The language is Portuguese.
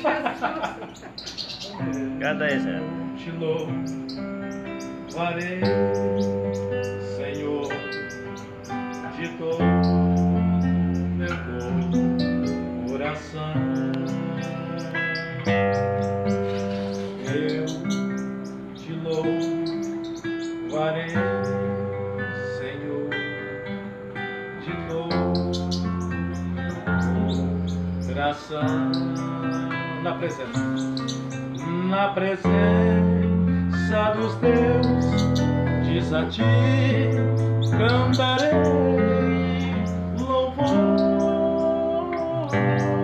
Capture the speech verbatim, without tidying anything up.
Canta aí, Zé. Te louvarei, Senhor, de todo meu coração. Eu te louvarei, Senhor, de todo meu coração. Na presença, na presença dos teus, diz a ti, cantarei louvor.